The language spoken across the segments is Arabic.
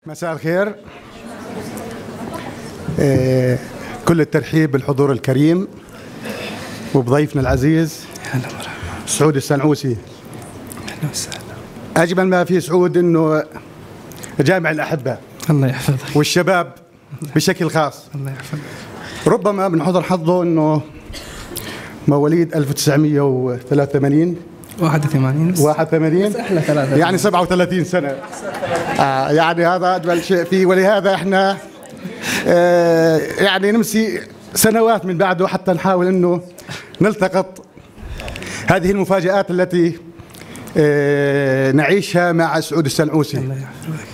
مساء الخير. كل الترحيب بالحضور الكريم وبضيفنا العزيز سعود السنعوسي. اهلا وسهلا. اجمل ما في سعود انه جامع الاحبه، الله يحفظك، والشباب بشكل خاص. الله يحفظك. ربما من حضر حظه انه مواليد 1983 81 بس احلى 3 يعني 37 سنه. يعني هذا اجمل شيء فيه، ولهذا احنا يعني نمسي سنوات من بعده حتى نحاول انه نلتقط هذه المفاجآت التي نعيشها مع سعود السنعوسي. الله يحفظك.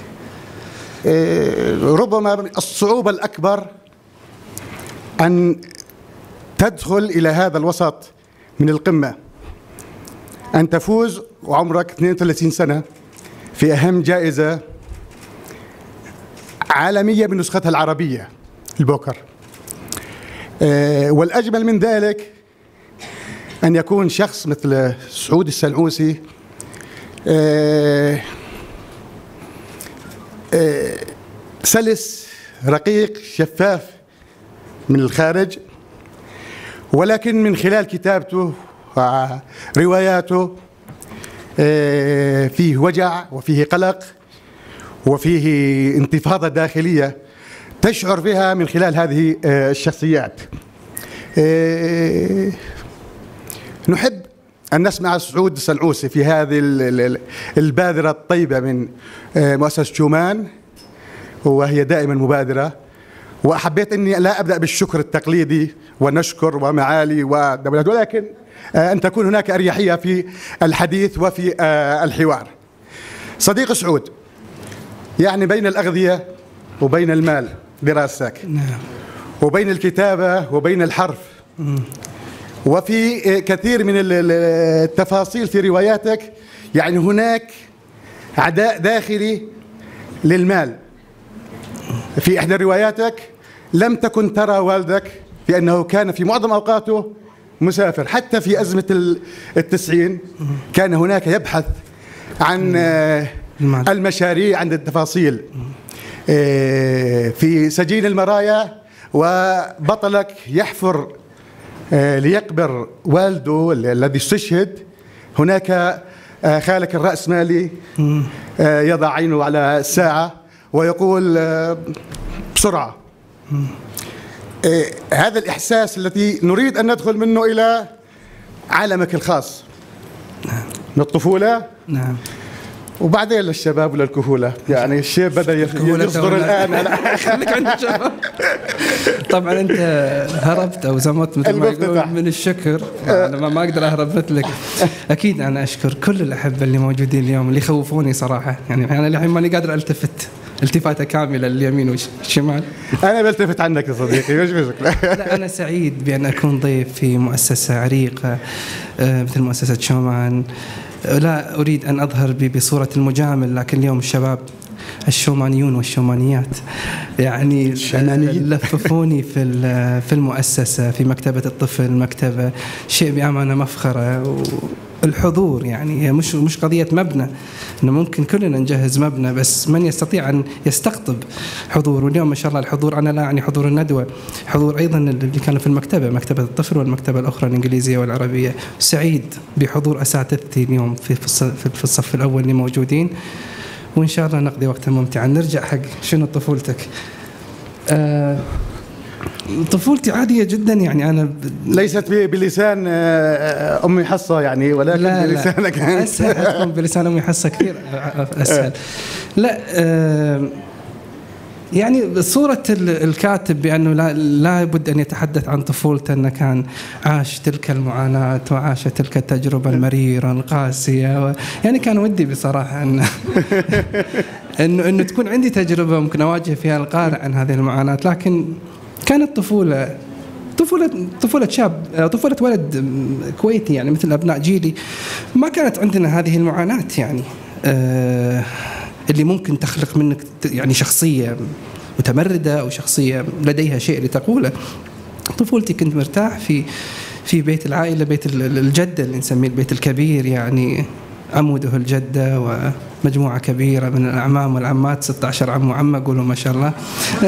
ربما الصعوبة الأكبر أن تدخل إلى هذا الوسط من القمة، أن تفوز وعمرك 32 سنة في أهم جائزة عالمية بنسختها العربية، البوكر. والأجمل من ذلك أن يكون شخص مثل سعود السنعوسي سلس رقيق شفاف من الخارج، ولكن من خلال كتابته ورواياته فيه وجع وفيه قلق وفيه انتفاضة داخلية تشعر بها من خلال هذه الشخصيات. نحب أن نسمع سعود السنعوسي في هذه البادرة الطيبة من مؤسسة شومان، وهي دائما مبادرة. وأحبيت أني لا أبدأ بالشكر التقليدي ونشكر ومعالي ودولات، ولكن أن تكون هناك أريحية في الحديث وفي الحوار. صديق سعود، يعني بين الأغذية وبين المال دراستك، نعم، وبين الكتابة وبين الحرف، وفي كثير من التفاصيل في رواياتك، يعني هناك عداء داخلي للمال. في إحدى رواياتك لم تكن ترى والدك لأنه كان في معظم أوقاته مسافر، حتى في أزمة 90 كان هناك يبحث عن المشاريع، عند التفاصيل. في سجين المرايا وبطلك يحفر ليقبر والده الذي استشهد، هناك خالك الرأسمالي يضع عينه على الساعة ويقول بسرعة. هذا الإحساس الذي نريد أن ندخل منه إلى عالمك الخاص من الطفولة، نعم، وبعدين للشباب وللكهولة. يعني الشيب بدأ يصدر الآن. خليك عند الشباب. طبعا أنت هربت أو زمت مثل ما يقول من الشكر. أنا ما أقدر أهرب مثلك. أكيد أنا أشكر كل الأحبة اللي موجودين اليوم، اللي يخوفوني صراحة. يعني أنا الحين ماني قادر ألتفت التفاتة كاملة لليمين والشمال. أنا بلتفت عنك يا صديقي. لا، أنا سعيد بأن أكون ضيف في مؤسسة عريقة مثل مؤسسة شومان. لا أريد أن أظهر بصورة المجامل، لكن اليوم الشباب الشومانيون والشومانيات يعني لففوني في المؤسسة، في مكتبة الطفل، مكتبة شيء بأمانة مفخرة. الحضور يعني هي مش قضية مبنى، إنه ممكن كلنا نجهز مبنى بس من يستطيع أن يستقطب حضور. واليوم ما شاء الله الحضور، أنا لا يعني حضور الندوة، حضور أيضا اللي كانوا في المكتبة، مكتبة الطفل والمكتبة الأخرى الإنجليزية والعربية. سعيد بحضور أساتذتي اليوم في الصف الأول اللي موجودين، وإن شاء الله نقضي وقتا ممتعا. نرجع حق شنو طفولتك. طفولتي عادية جدا، يعني أنا ليست بلسان أمي حصة يعني، ولكن لا بلسانك لا. أسهل أكون بلسان أمي حصة كثير أسهل. لا يعني صورة الكاتب بأنه لا بد أن يتحدث عن طفولته، أنه كان عاش تلك المعاناة وعاش تلك التجربة المريرة القاسية. يعني كان ودي بصراحة أنه تكون عندي تجربة ممكن أواجه فيها القارئ عن هذه المعاناة، لكن كانت طفولة شاب، طفولة ولد كويتي يعني مثل أبناء جيلي. ما كانت عندنا هذه المعاناة يعني اللي ممكن تخلق منك يعني شخصية متمردة أو شخصية لديها شيء لتقوله. طفولتي كنت مرتاح في بيت العائلة، بيت الجدة اللي نسميه البيت الكبير. يعني عموده الجدة ومجموعة كبيرة من الأعمام والعمات، 16 عم وعمة، قولوا ما شاء الله.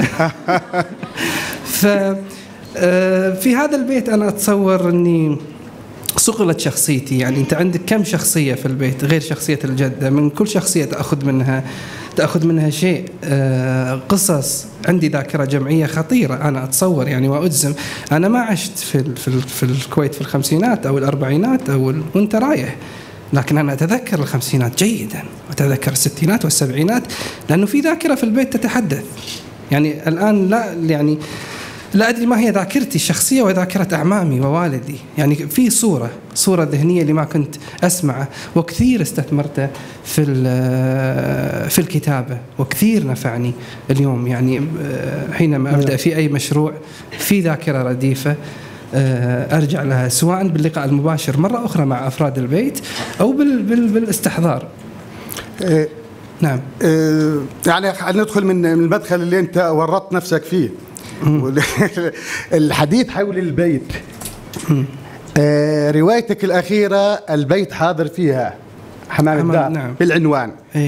في هذا البيت أنا أتصور أني صقلت شخصيتي. يعني أنت عندك كم شخصية في البيت غير شخصية الجدة؟ من كل شخصية تأخذ منها شيء. قصص، عندي ذاكرة جمعية خطيرة أنا أتصور يعني وأجزم. أنا ما عشت في الكويت في الخمسينات أو الأربعينات وأنت رايح، لكن أنا أتذكر الخمسينات جيدا، وأتذكر الستينات والسبعينات، لأنه في ذاكرة في البيت تتحدث. يعني الآن لا أدري ما هي ذاكرتي الشخصية وذاكرة أعمامي ووالدي. يعني في صورة ذهنية اللي ما كنت أسمعه، وكثير استثمرته في الكتابة، وكثير نفعني اليوم. يعني حينما أبدأ في أي مشروع في ذاكرة رديفة أرجع لها، سواء باللقاء المباشر مرة أخرى مع أفراد البيت أو بالاستحضار. نعم. يعني ندخل من المدخل اللي أنت ورطت نفسك فيه. الحديث حول البيت. روايتك الأخيرة البيت حاضر فيها حمام الدار، نعم. بالعنوان.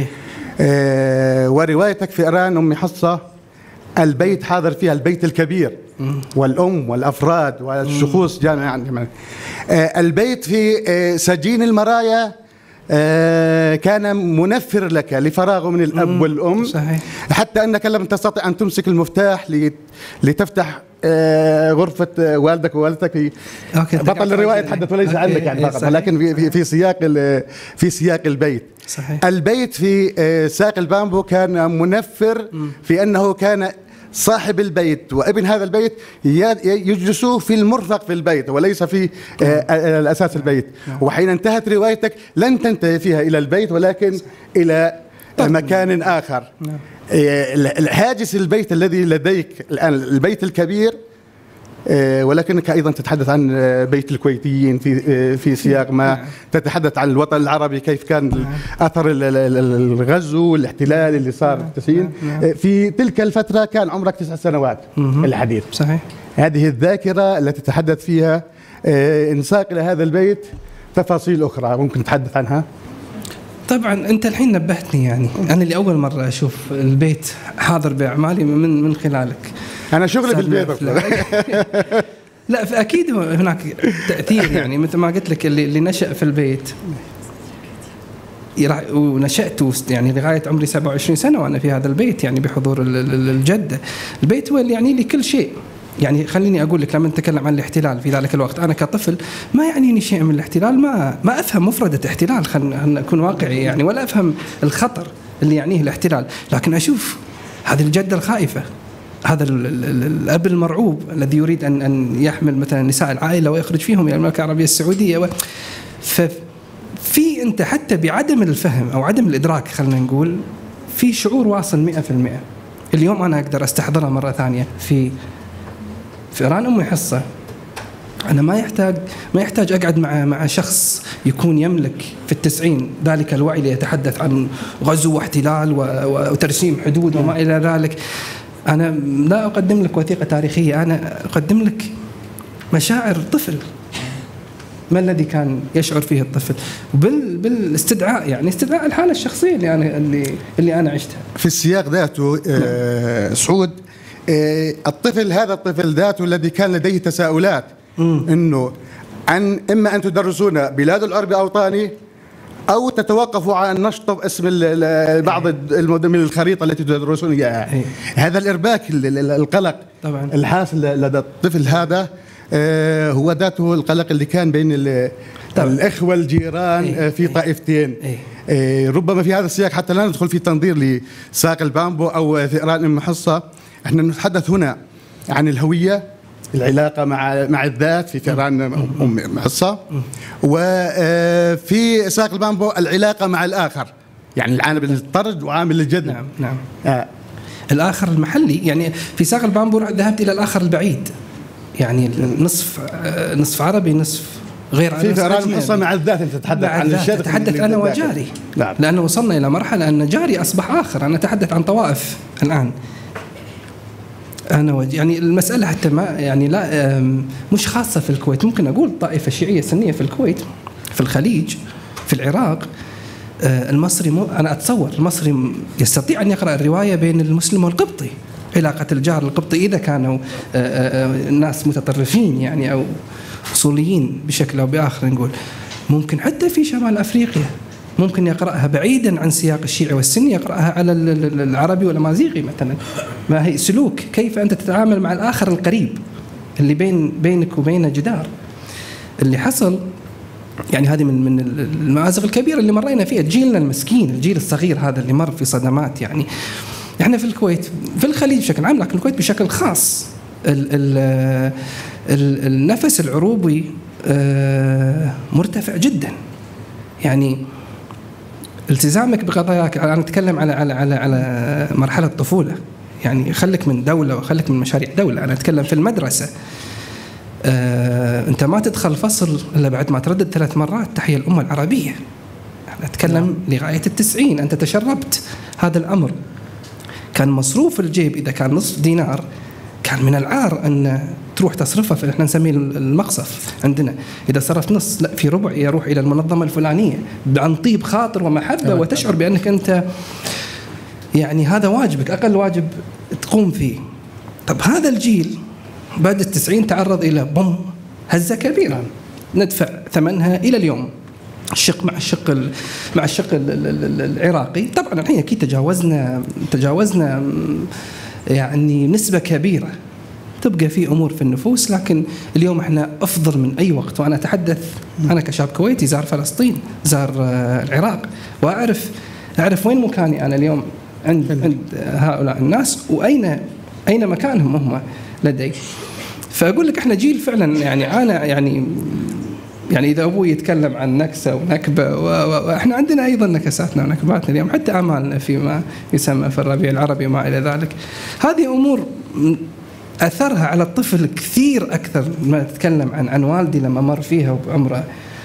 وروايتك في إيران أم حصة البيت حاضر فيها البيت الكبير والأم والأفراد والشخوص جامعا. البيت في سجين المرايا كان منفر لك لفراغه من الأب والأم. صحيح. حتى أنك لم تستطع أن تمسك المفتاح لتفتح غرفة والدك ووالدتك. بطل الرواية يتحدث وليس عنك يعني فقط، ولكن في سياق البيت. صحيح. البيت في ساق البامبو كان منفر في أنه كان صاحب البيت وابن هذا البيت يجلسوا في المرفق في البيت وليس في الأساس البيت. وحين انتهت روايتك لن تنتهي فيها إلى البيت ولكن إلى مكان آخر. هاجس البيت الذي لديك الآن البيت الكبير، ولكنك أيضا تتحدث عن بيت الكويتيين في سياق ما تتحدث عن الوطن العربي، كيف كان أثر الغزو والاحتلال اللي صار في 90. في تلك الفترة كان عمرك 9 سنوات الحديث. صحيح. هذه الذاكرة التي تتحدث فيها انساق إلى هذا البيت تفاصيل أخرى ممكن تتحدث عنها؟ طبعا أنت الحين نبهتني. يعني أنا اللي أول مرة أشوف البيت حاضر بأعمالي من خلالك. أنا شغلي في البيت. لا فأكيد هناك تأثير. يعني مثل ما قلت لك اللي نشأ في البيت ونشأت يعني لغاية عمري 27 سنة وأنا في هذا البيت، يعني بحضور الجدة. البيت هو اللي يعني لي كل شيء. يعني خليني أقول لك، لما نتكلم عن الاحتلال في ذلك الوقت أنا كطفل ما يعنيني شيء من الاحتلال، ما أفهم مفردة احتلال، خلينا نكون واقعي يعني، ولا أفهم الخطر اللي يعنيه الاحتلال. لكن أشوف هذه الجدة الخائفة، هذا الأب المرعوب الذي يريد أن يحمل مثلا نساء العائلة ويخرج فيهم إلى المملكة العربية السعودية. ففي أنت حتى بعدم الفهم أو عدم الإدراك خلينا نقول في شعور واصل 100%. اليوم أنا أقدر أستحضرها مرة ثانية في إيران أم حصة. أنا ما يحتاج أقعد مع شخص يكون يملك في 90 ذلك الوعي ليتحدث عن غزو واحتلال وترسيم حدود وما إلى ذلك. أنا لا أقدم لك وثيقة تاريخية، أنا أقدم لك مشاعر طفل، ما الذي كان يشعر فيه الطفل، بالاستدعاء، يعني استدعاء الحالة الشخصية اللي أنا عشتها. في السياق ذاته سعود، هذا الطفل ذاته الذي كان لديه تساؤلات إنه إما أن تدرسون بلاد العرب أوطاني أو تتوقفوا عن نشطب اسم بعض من الخريطة التي تدرسون إياها. هذا الإرباك القلق طبعا الحاصل لدى الطفل هذا هو ذاته القلق اللي كان بين الإخوة الجيران في طائفتين. ربما في هذا السياق حتى لا ندخل في تنظير لساق البامبو أو ثئران أم حصة، احنا نتحدث هنا عن الهوية، العلاقة مع الذات في ثئران أم حصة، وفي ساق البامبو العلاقة مع الآخر، يعني العامل الطرد وعامل الجذب. نعم. الآخر المحلي. يعني في ساق البامبو ذهبت إلى الآخر البعيد، يعني نصف عربي نصف غير عربي. في ثئران أم حصة مع الذات أنت تتحدث عن الشذب، تتحدث أنا وجاري. نعم. لأنه وصلنا إلى مرحلة أن جاري أصبح آخر. أنا أتحدث عن طوائف الآن. يعني المسألة حتى ما يعني لا مش خاصة في الكويت، ممكن أقول طائفة شيعية سنية في الكويت، في الخليج، في العراق، المصري أنا أتصور المصري يستطيع أن يقرأ الرواية بين المسلم والقبطي، علاقة الجار القبطي إذا كانوا ناس متطرفين يعني أو أصوليين بشكل أو بآخر نقول، ممكن حتى في شمال أفريقيا ممكن يقرأها بعيدا عن سياق الشيعي والسني، يقرأها على العربي والأمازيغي مثلا. ما هي سلوك كيف أنت تتعامل مع الآخر القريب اللي بينك وبينه جدار. اللي حصل يعني هذه من المآزق الكبيرة اللي مرينا فيها، جيلنا المسكين، الجيل الصغير هذا اللي مر في صدمات. يعني احنا في الكويت في الخليج بشكل عام، لكن الكويت بشكل خاص النفس العروبي مرتفع جدا. يعني التزامك بقضاياك، أنا أتكلم على مرحلة الطفولة، يعني خليك من دولة وخليك من مشاريع دولة. أنا أتكلم في المدرسة، أنت ما تدخل فصل إلا بعد ما تردد 3 مرات تحية الأمة العربية. أنا أتكلم لغاية 90، أنت تشربت هذا الأمر. كان مصروف الجيب إذا كان نصف دينار كان من العار أن تروح تصرفه في احنا نسميه المقصف عندنا. إذا صرفت نص لا في ربع يروح إلى المنظمة الفلانية عن طيب خاطر ومحبة، وتشعر بأنك أنت يعني هذا واجبك، أقل واجب تقوم فيه. طب هذا الجيل بعد 90 تعرض إلى هزة كبيرة ندفع ثمنها إلى اليوم. الشق مع الشق العراقي طبعا الحين أكيد تجاوزنا يعني نسبة كبيرة، تبقى في أمور في النفوس، لكن اليوم احنا أفضل من أي وقت. وأنا أتحدث أنا كشاب كويتي زار فلسطين، زار العراق، وأعرف وين مكاني أنا اليوم عند هؤلاء الناس، وأين مكانهم هم لدي. فأقول لك احنا جيل فعلا يعني يعني إذا أبوي يتكلم عن نكسة ونكبة وإحنا عندنا أيضا نكساتنا ونكباتنا اليوم، حتى أعمالنا فيما يسمى في الربيع العربي وما إلى ذلك. هذه أمور أثرها على الطفل كثير أكثر ما تتكلم عن والدي لما مر فيها بعمره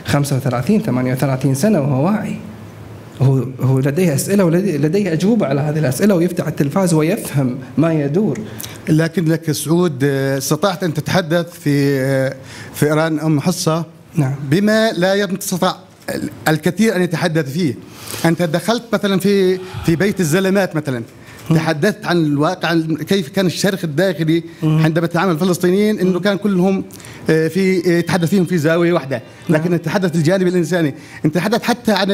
35-38 سنة وهو واعي، هو لديه أسئلة ولديه أجوبة على هذه الأسئلة، ويفتح التلفاز ويفهم ما يدور. لكن لك سعود استطعت أن تتحدث في إيران أم حصة، نعم، بما لا يستطيع الكثير أن يتحدث فيه. أنت دخلت مثلا في بيت الزلمات مثلا، تحدثت عن الواقع، كيف كان الشرخ الداخلي عندما تتعامل الفلسطينيين، انه كان كلهم يتحدث فيهم في زاويه واحده، لكن نتحدث الجانب الانساني. انت تحدث حتى عن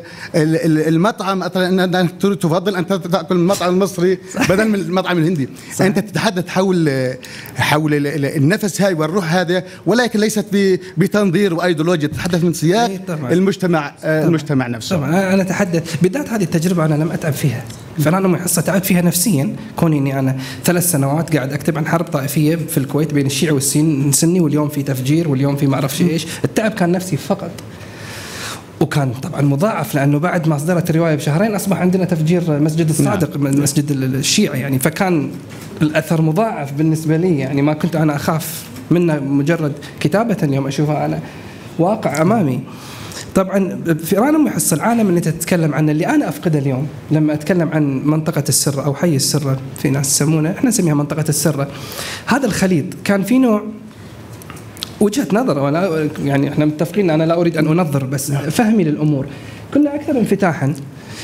المطعم مثلا، انك تفضل ان تاكل من المطعم المصري بدل من المطعم الهندي. صحيح. انت تتحدث حول النفس هاي والروح هذا، ولكن ليست بتنظير وايديولوجيا، تتحدث من سياق المجتمع نفسه. طبعا انا اتحدث بالذات هذه التجربه انا لم اتعب فيها، فأنا محصة تعبت فيها نفسيا، كوني إني أنا 3 سنوات قاعد أكتب عن حرب طائفية في الكويت بين الشيعي والسني، واليوم في تفجير، واليوم في ما أعرف إيش. التعب كان نفسي فقط، وكان طبعا مضاعف لأنه بعد ما أصدرت الرواية ب2 أصبح عندنا تفجير مسجد الصادق، مسجد الشيعي يعني، فكان الأثر مضاعف بالنسبة لي. يعني ما كنت أنا أخاف منه مجرد كتابة، اليوم أشوفها أنا واقع أمامي. طبعا في إيران أم حصة العالم اللي تتكلم عنه، اللي أنا أفقده اليوم لما أتكلم عن منطقة السرة أو حي السرة، في ناس يسمونه، إحنا نسميها منطقة السرة. هذا الخليط كان في نوع وجهة نظر، ولا يعني إحنا متفقين، أنا لا أريد أن أنظر، بس فهمي للأمور كنا أكثر انفتاحا.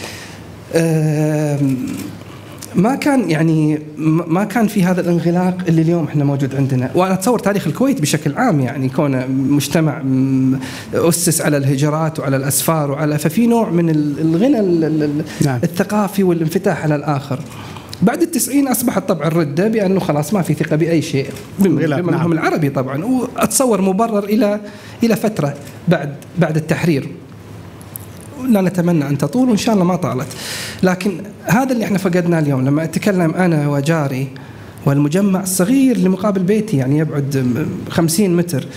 ما كان في هذا الانغلاق اللي اليوم احنا موجود عندنا. وانا اتصور تاريخ الكويت بشكل عام يعني كونه مجتمع اسس على الهجرات وعلى الاسفار ففي نوع من الغنى الثقافي والانفتاح على الاخر. بعد 90 اصبحت طبعا الرده بانه خلاص ما في ثقه باي شيء بمنهم العربي طبعا، واتصور مبرر الى فتره بعد التحرير، لا نتمنى أن تطول وإن شاء الله ما طالت. لكن هذا اللي احنا فقدناه اليوم. لما أتكلم أنا وجاري والمجمع الصغير اللي مقابل بيتي يعني يبعد 50 متر،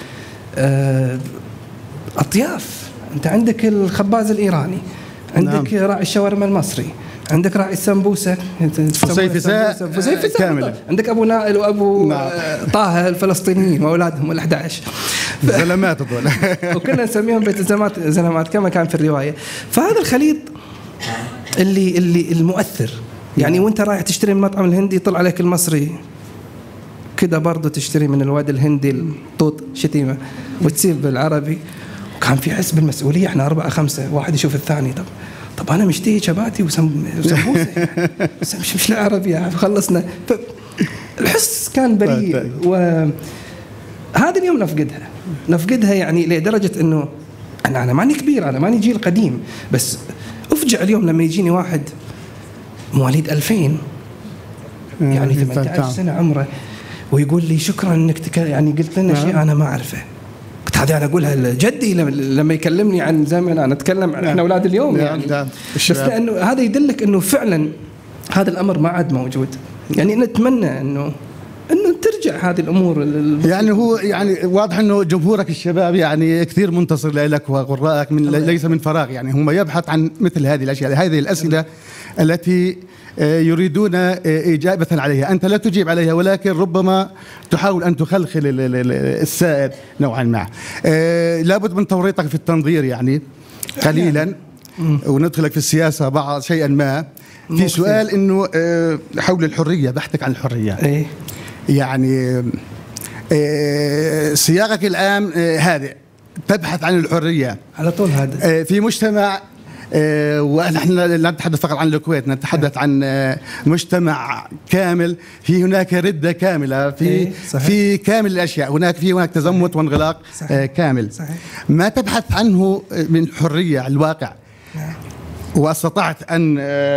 أطياف، أنت عندك الخباز الإيراني، عندك راعي الشاورما المصري، عندك راعي السمبوسة فسيفساء كاملة، عندك أبو نائل وأبو طه الفلسطينيين وأولادهم ال11 زلمات وكنا نسميهم بيت زلمات كما كان في الرواية. فهذا الخليط اللي المؤثر يعني، وانت رايح تشتري من المطعم الهندي طلع عليك المصري كده برضو تشتري من الواد الهندي الطوط شتيمة وتسيب بالعربي. وكان في حس بالمسؤولية، احنا 4-5 واحد يشوف الثاني، طب طب أنا مشتهي شباتي وسمبوسة مش العربي يعني خلصنا. الحس كان بريء، وهذا اليوم نفقدها يعني لدرجة إنه أنا ماني كبير، أنا ماني جيل قديم، بس أفجع اليوم لما يجيني واحد مواليد 2000 يعني 18 سنة عمره ويقول لي شكرا إنك يعني قلت لنا شيء أنا ما أعرفه. كنت هذه أنا أقولها لجدي لما يكلمني عن زمن، أنا أتكلم عن إحنا أولاد اليوم يعني. بس لأنه هذا يدلك إنه فعلا هذا الأمر ما عاد موجود. يعني نتمنى إنه ترجع هذه الأمور. يعني هو يعني واضح إنه جمهورك الشباب يعني كثير منتصر لك وقراءك ليس من فراغ، يعني هم يبحث عن مثل هذه الأشياء، هذه الأسئلة التي يريدون إجابة عليها. أنت لا تجيب عليها، ولكن ربما تحاول أن تخلخل السائد نوعا ما. لابد من توريطك في التنظير يعني قليلا، وندخلك في السياسة بعض شيئا ما. في سؤال إنه حول الحرية، بحثك عن الحرية. يعني سياقك الآن هذا تبحث عن الحرية على طول. هذا في مجتمع، ونحن لا نتحدث فقط عن الكويت، نتحدث عن مجتمع كامل، في هناك ردة كاملة في كامل الأشياء، هناك تزمت وانغلاق كامل. صحيح. ما تبحث عنه من حرية الواقع، واستطعت أن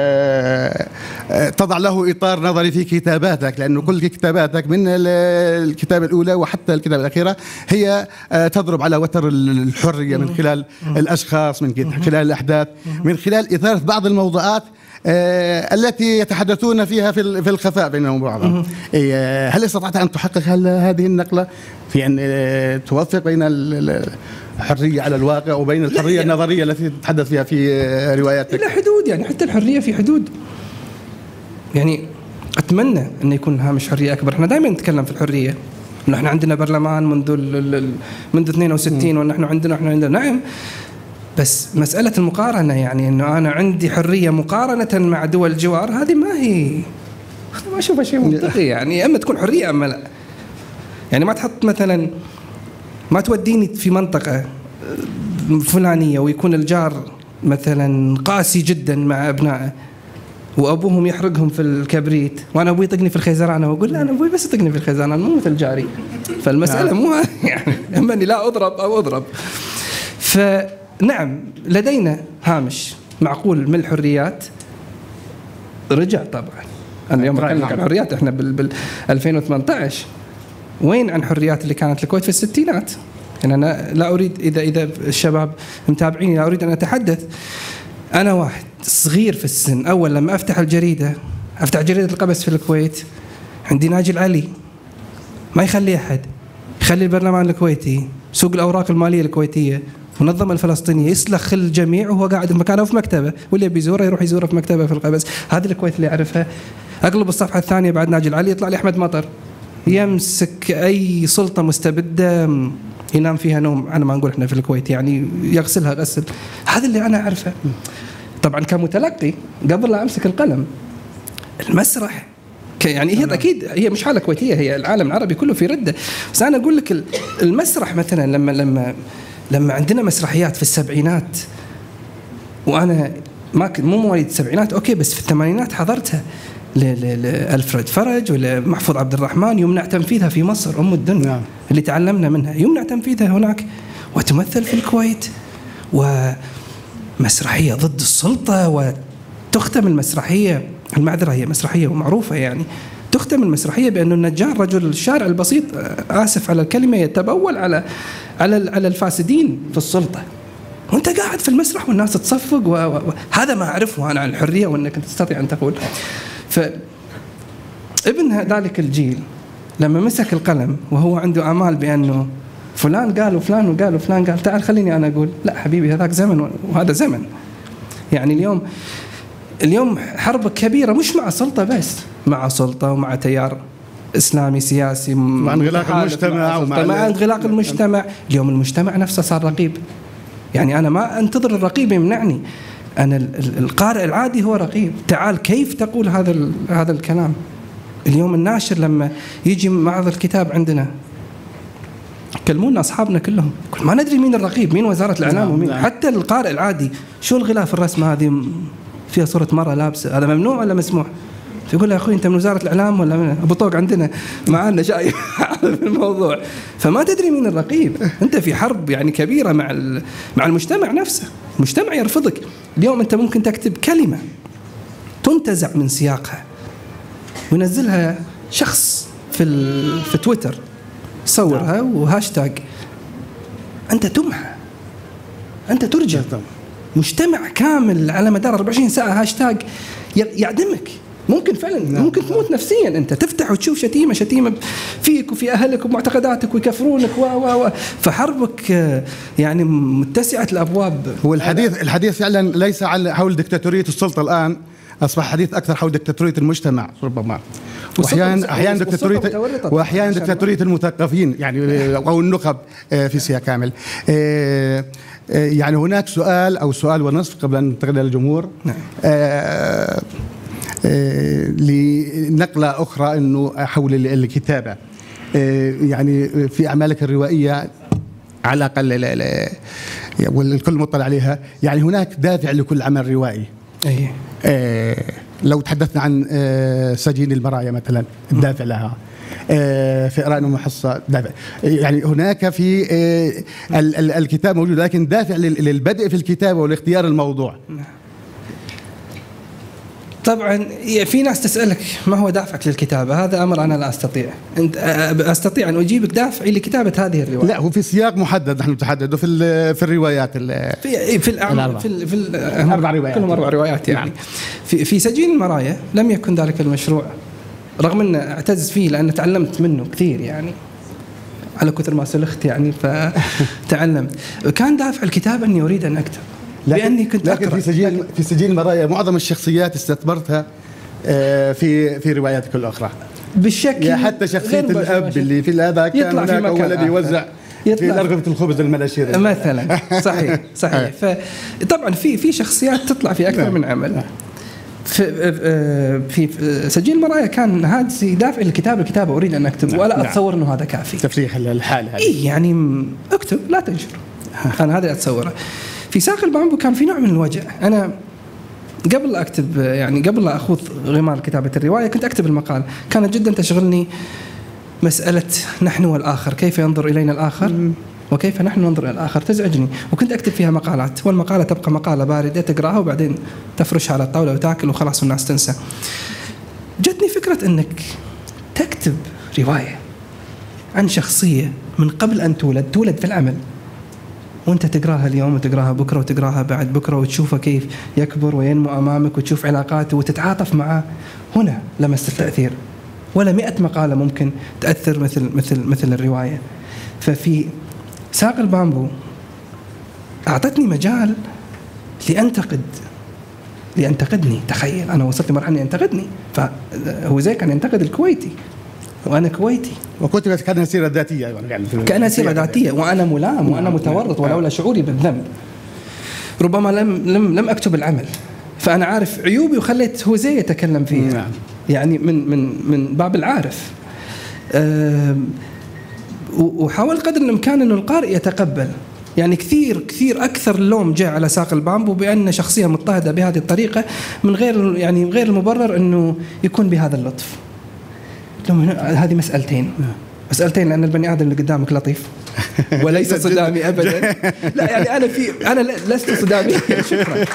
تضع له إطار نظري في كتاباتك، لأنه كل كتاباتك من الكتابة الأولى وحتى الكتابة الأخيرة هي تضرب على وتر الحرية من خلال الأشخاص، من خلال الأحداث، من خلال إثارة بعض الموضوعات التي يتحدثون فيها في الخفاء بينهم وبعضهم. هل استطعت أن تحقق هذه النقلة في أن توفق بين الحرية على الواقع وبين الحرية النظرية التي تتحدث فيها في رواياتك؟ إلى حدود، يعني حتى الحرية في حدود. يعني أتمنى أن يكون هامش حرية أكبر. إحنا دائما نتكلم في الحرية، نحن عندنا برلمان منذ 62 ونحن عندنا نعم، بس مسألة المقارنة، يعني إنه أنا عندي حرية مقارنة مع دول الجوار، هذه ما أشوفها شيء منطقي. يعني أما تكون حرية أما لا. يعني ما تحط مثلا، ما توديني في منطقة فلانية ويكون الجار مثلا قاسي جدا مع أبنائه وأبوهم يحرقهم في الكبريت، وأنا أبوي يطقني في الخيزران، وأقول لا أنا أبوي بس يطقني في الخيزران مو مثل جاري. فالمسألة مو يعني أما أني لا أضرب أو أضرب. فنعم لدينا هامش معقول من الحريات، رجع طبعا. أنا اليوم أتكلم عن الحريات، إحنا بال 2018 وين عن حريات اللي كانت الكويت في الستينات؟ يعني أنا لا أريد، إذا الشباب متابعيني، لا أريد أن أتحدث. أنا واحد صغير في السن، أول لما أفتح جريدة القبس في الكويت، عندي ناجي العلي ما يخلي أحد، يخلي البرلمان الكويتي، سوق الأوراق المالية الكويتية، منظمة الفلسطينية، يسلخ الجميع وهو قاعد في مكانه في مكتبه، واللي بيزوره يروح يزوره في مكتبه في القبس. هذه الكويت اللي أعرفها. أقلب الصفحة الثانية بعد ناجي العلي يطلع لي أحمد مطر يمسك أي سلطة مستبدة ينام فيها نوم، أنا ما نقول إحنا في الكويت يعني يغسلها غسل. هذا اللي أنا أعرفه. طبعا كمتلقي قبل لا أمسك القلم، المسرح يعني هي أكيد هي مش حالة كويتية، هي العالم العربي كله في ردة. بس أنا أقول لك المسرح مثلا لما عندنا مسرحيات في السبعينات، وأنا مو مواليد السبعينات أوكي، بس في الثمانينات حضرتها لألفريد فرج ولمحفوظ عبد الرحمن، يمنع تنفيذها في مصر أم الدنيا اللي تعلمنا منها، يمنع تنفيذها هناك وتمثل في الكويت، ومسرحية ضد السلطة، وتختم المسرحية، المعذرة هي مسرحية ومعروفة يعني، تختم المسرحية بأنه النجار رجل الشارع البسيط، آسف على الكلمة، يتبول على الفاسدين في السلطة، وانت قاعد في المسرح والناس تصفق وهذا ما أعرفه أنا عن الحرية، وأنك تستطيع أن تقول. فابن ذلك الجيل لما مسك القلم وهو عنده آمال بأنه فلان قال وفلان وقال وفلان قال، تعال خليني أنا أقول لا حبيبي، هذاك زمن وهذا زمن. يعني اليوم حرب كبيرة مش مع سلطة بس، مع سلطة ومع تيار إسلامي سياسي، مع انغلاق المجتمع مع انغلاق المجتمع. اليوم المجتمع نفسه صار رقيب. يعني أنا ما أنتظر الرقيب يمنعني، أنا القارئ العادي هو رقيب. تعال كيف تقول هذا الكلام؟ اليوم الناشر لما يجي معرض الكتاب عندنا كلمونا أصحابنا كلهم ما ندري مين الرقيب، مين وزارة الإعلام ومين. حتى القارئ العادي شو الغلاف الرسمة هذه فيها صورة مرة لابسة، هذا ممنوع ولا مسموح؟ يقول له يا أخوي أنت من وزارة الإعلام ولا من أبو طوق عندنا معنا جاي في الموضوع. فما تدري مين الرقيب، أنت في حرب يعني كبيرة مع المجتمع نفسه. المجتمع يرفضك. اليوم أنت ممكن تكتب كلمة تنتزع من سياقها وينزلها شخص في تويتر، صورها وهاشتاج، أنت تمحى، أنت ترجع. مجتمع كامل على مدار 24 ساعة هاشتاج يعدمك. ممكن فعلا ممكن تموت نفسيا. أنت تفتح وتشوف شتيمة فيك وفي أهلك ومعتقداتك ويكفرونك فحربك يعني متسعة الأبواب. هو الحديث فعلا ليس حول دكتاتورية السلطة الآن، أصبح حديث أكثر حول دكتاتورية المجتمع ربما، وأحيانا دكتاتورية المثقفين يعني أو النخب في سياق كامل. يعني هناك سؤال أو سؤال ونصف قبل أن ننتقل للجمهور. لنقلة أخرى إنه حول الكتابة، يعني في أعمالك الروائية على الأقل والكل مطلع عليها، يعني هناك دافع لكل عمل روائي. لو تحدثنا عن سجين المرايا مثلا، الدافع لها، فئران ومحصة دافع، يعني هناك في الكتاب موجود، لكن دافع للبدء في الكتابة والاختيار الموضوع. طبعا في ناس تسألك ما هو دافعك للكتابة؟ هذا أمر أنا لا أستطيع. أستطيع أن أجيبك دافعي لكتابة هذه الرواية. لا، هو في سياق محدد نحن نتحدث في الروايات في الأعمال في الأربع روايات، كلهم 4 روايات يعني. في سجين المرايا لم يكن ذلك المشروع، رغم أن أعتز فيه لأن تعلمت منه كثير يعني، على كثر ما سلخت يعني فتعلمت. كان دافع الكتابة أني أريد أن أكتب، لأني كنت لكن في سجين المرايا معظم الشخصيات استثمرتها في رواياتك الأخرى بالشكل، يعني حتى شخصية الأب اللي في هذا كان هناك هو الذي يوزع في أرغفة الخبز الملاشير مثلا. صحيح. فطبعا في شخصيات تطلع في أكثر من عمل. في سجين المرايا كان هذا دافع الكتابة أريد أن أكتب، ولا أتصور أنه هذا كافي تفريح الحال هذه. يعني أكتب لا تنشر، أنا هذا أتصوره. في ساق البامبو كان في نوع من الوجع. أنا قبل لا أكتب يعني قبل لا أخوض غمار كتابة الرواية كنت أكتب المقال، كانت جدا تشغلني مسألة نحن والآخر، كيف ينظر إلينا الآخر وكيف نحن ننظر إلى الآخر، تزعجني. وكنت أكتب فيها مقالات، والمقالة تبقى مقالة باردة تقرأها وبعدين تفرشها على الطاولة وتأكل وخلاص والناس تنسى. جتني فكرة أنك تكتب رواية عن شخصية من قبل أن تولد في العمل، وانت تقراها اليوم وتقراها بكره وتقراها بعد بكره وتشوفه كيف يكبر وينمو امامك وتشوف علاقاته وتتعاطف معه. هنا لمست التاثير، ولا 100 مقاله ممكن تاثر مثل الروايه. ففي ساق البامبو اعطتني مجال لينتقدني. تخيل انا وصلت لمرحله اني ينتقدني، فهو زي كان ينتقد الكويتي وانا كويتي، وكتبت كانها سيره ذاتيه يعني كانها سيره ذاتيه، وانا ملام وانا متورط ولولا شعوري بالذنب ربما لم اكتب العمل. فانا عارف عيوبي وخليت هو زي يتكلم فيها يعني من باب العارف. وحاول قدر الامكان انه القارئ يتقبل. يعني كثير اكثر اللوم جاء على ساق البامبو بان شخصيه مضطهده بهذه الطريقه من غير المبرر انه يكون بهذا اللطف. هذه مسألتين لأن البني آدم اللي قدامك لطيف وليس صدامي أبدا. لا يعني أنا لست صداميا، شكرا.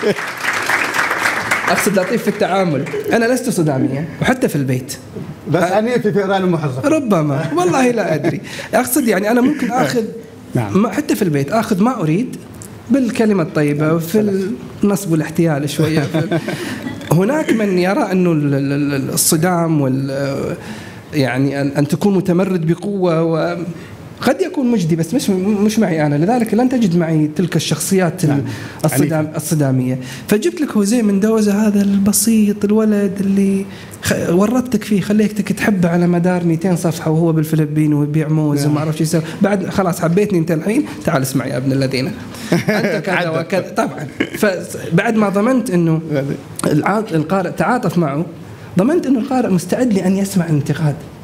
أقصد لطيف في التعامل، أنا لست صداميا وحتى في البيت. بس أنا في فئران المحرصة ربما، والله لا أدري. أقصد يعني أنا ممكن أخذ حتى في البيت أخذ ما أريد بالكلمة الطيبة وفي النصب والاحتيال شوية. هناك من يرى أنه الصدام يعني أن تكون متمرد بقوة وقد يكون مجدي، بس مش معي أنا. لذلك لن تجد معي تلك الشخصيات الصدامية. فجبت لك هوزيه من دوزة، هذا البسيط الولد اللي ورطتك فيه، خليتك تحبه على مدار 200 صفحة وهو بالفلبين ويبيع موز وما أعرف شو يسوي. بعد خلاص حبيتني أنت الحين، تعال اسمع يا ابن الذين أنت كذا وكذا. طبعا فبعد ما ضمنت إنه القارئ تعاطف معه، ضمنت إنه القارئ مستعد لأن يسمع الانتقاد.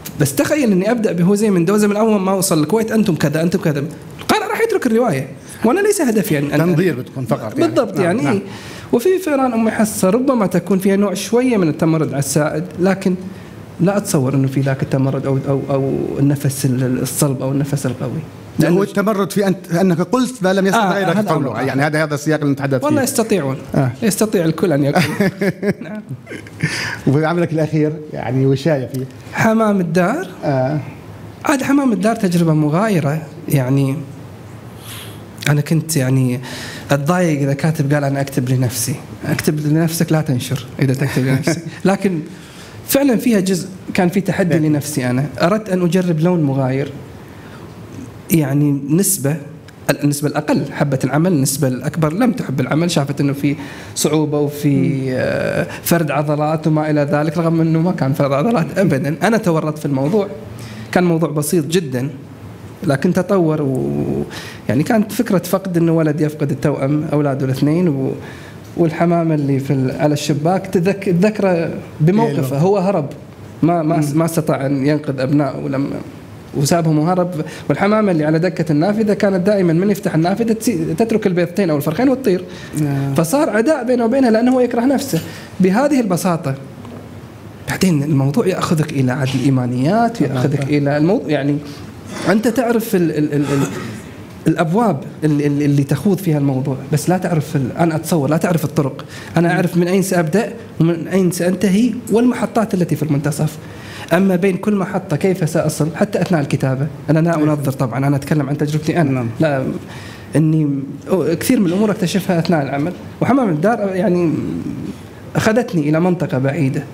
بس تخيل اني ابدا بهوزي من دوزه من اول ما اوصل الكويت، انتم كذا انتم كذا، القارئ راح يترك الروايه، وانا ليس هدفي ان تنظير بتكون فقط يعني. بالضبط يعني. نعم. وفي فئران ام حصه ربما تكون فيها نوع شويه من التمرد على السائد، لكن لا اتصور انه في ذاك التمرد او النفس الصلب او النفس القوي. هو التمرد في انك قلت ما لم يستطع غيرك قوله، يعني هذا السياق اللي نتحدث فيه. والله يستطيعون، يستطيع الكل ان يكون. نعم. وعملك الاخير يعني وشايه فيه حمام الدار. عاد حمام الدار تجربه مغايره يعني. أنا كنت يعني أتضايق إذا كاتب قال أنا أكتب لنفسي. أكتب لنفسك لا تنشر إذا تكتب لنفسك. لكن فعلا فيها جزء كان في تحدي لنفسي. أنا أردت أن أجرب لون مغاير، يعني النسبة الأقل حبت العمل، النسبة الأكبر لم تحب العمل، شافت أنه في صعوبة وفي فرد عضلات وما إلى ذلك، رغم أنه ما كان فرد عضلات أبدا. أنا تورطت في الموضوع، كان موضوع بسيط جدا لكن تطور يعني كانت فكرة فقد إنه ولد يفقد التوأم أولاده الاثنين والحمامة اللي على الشباك تذكره بموقفه، هو هرب ما استطاع أن ينقذ أبنائه لما وسابهم وهرب، والحمامة اللي على دكة النافذة كانت دائما من يفتح النافذة تترك البيضتين أو الفرخين وتطير. فصار عداء بينه وبينها لأنه هو يكره نفسه بهذه البساطة. بعدين الموضوع يأخذك إلى عد الإيمانيات، يأخذك إلى الموضوع يعني أنت تعرف الأبواب اللي تخوض فيها الموضوع، بس لا تعرف أنا أتصور لا تعرف الطرق. أنا أعرف من أين سأبدأ ومن أين سأنتهي والمحطات التي في المنتصف. أما بين كل محطة كيف سأصل حتى أثناء الكتابة أنا لا أنظر طبعا، أنا أتكلم عن تجربتي أنا. لا إني كثير من الأمور اكتشفها أثناء العمل. وحمام الدار يعني أخذتني إلى منطقة بعيدة.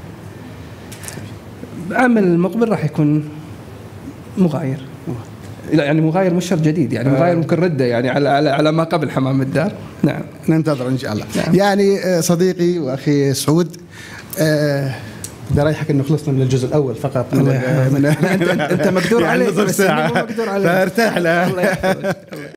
عمل المقبل راح يكون مغاير، يعني مغاير مش شرط جديد، يعني مغاير ممكن رده يعني على ما قبل حمام الدار. نعم ننتظر ان شاء الله. نعم. يعني صديقي واخي سعود، ده رايحك انه خلصنا من الجزء الاول فقط انت مقدور عليك، نصف ساعه فارتاح له.